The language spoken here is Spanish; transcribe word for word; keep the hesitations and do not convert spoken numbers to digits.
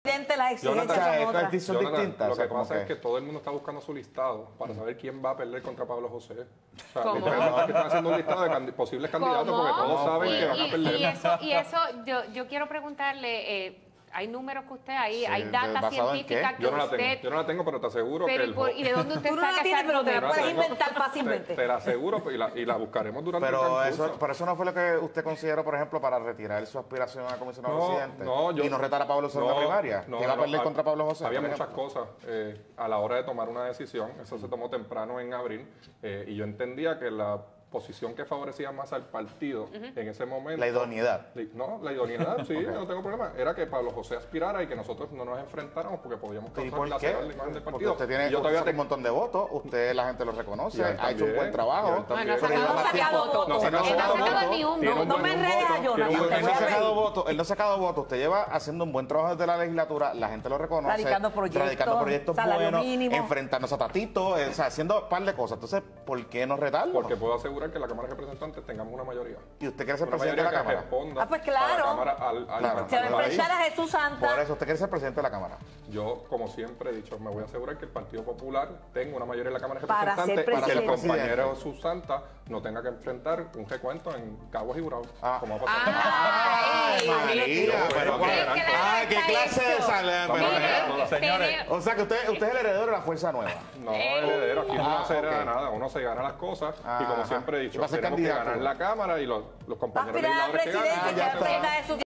Las exigencias son otras. Son distintas. Lo o sea, que pasa que... es que todo el mundo está buscando su listado para saber quién va a perder contra Pablo José. O sea, ¿Cómo? literalmente que están haciendo un listado de candi posibles candidatos ¿Cómo? porque todos No, saben pues. que van a Y, perder. y eso, y eso yo, yo quiero preguntarle, eh, hay números que usted ahí, Sí, hay data ¿basado en científica qué? que Yo no la usted... tengo, yo no la tengo, pero te aseguro pero, que ¿y, el por- ¿y de dónde usted Tú no la saca tienes, esa pero te la número? puedes tengo. inventar Te, fácilmente. te la aseguro y la, y la buscaremos durante el Pero transcurso. eso, pero eso no fue lo que usted consideró, por ejemplo, para retirar su aspiración a comisionado No, presidente. no, yo- y no retar a Pablo José en la no, primaria. no, que iba a no, perder hab- contra Pablo José. Había por muchas ejemplo. cosas eh, a la hora de tomar una decisión. Eso se tomó temprano en abril. eh, y yo entendía que la posición que favorecía más al partido en ese momento... La idoneidad. No, la idoneidad, sí, Ok. no tengo problema. Era que Pablo José aspirara y que nosotros no nos enfrentáramos porque podíamos ¿Y causar por la qué? la imagen del Porque partido. usted tiene Y yo todavía usted te- un montón de votos, usted la gente lo reconoce, Y él ha hecho un también, buen y trabajo. él también. No, no ha Pero lleva sacado, más no ha tiempo. sacado votos. No ha Él no ha sacado sacado votos. ni un Tiene voto. un No buen me enredes, voto, Jonathan, tiene un te buen voy Él no a ha voto. sacado reír. votos, él no ha sacado votos, usted lleva haciendo un buen trabajo desde la legislatura, la gente lo reconoce, Radicando proyectos, radicando proyectos salario buenos, mínimo. enfrentándose a Tatito, eh, o sea, haciendo un par de cosas. Entonces, ¿por qué no retarlo? Porque puedo asegurar que en la Cámara de Representantes tengamos una mayoría. ¿Y usted quiere ser Una presidente de mayoría la que Cámara? responda Ah, pues a claro. la Cámara, al, al, Claro. Se va a al país. enfrentar a Jesús Santa. Por eso usted quiere ser presidente de la Cámara. Yo, como siempre he dicho, me voy a asegurar que el Partido Popular tenga una mayoría en la Cámara de Para ser Representantes para que el presidente. compañero Jesús Santa no tenga que enfrentar un recuento en Caguas y Burao. Ah. Como ha pasado. Ay, María, pero bueno, ¿qué? bueno, Ay, qué clase de sale. Vamos a ver, Tiene- señores. tiene- O sea que usted, usted es el heredero de la Fuerza Nueva. No, heredero, aquí Ah, no se hereda ok. nada, uno se gana las cosas y Ajá. como siempre he Y dicho, va a ser tenemos que candidato. ganar la Cámara y los, los Va a compañeros aspirar a legisladores que presidencia ganan y que ya se van. enfrenta a Jesús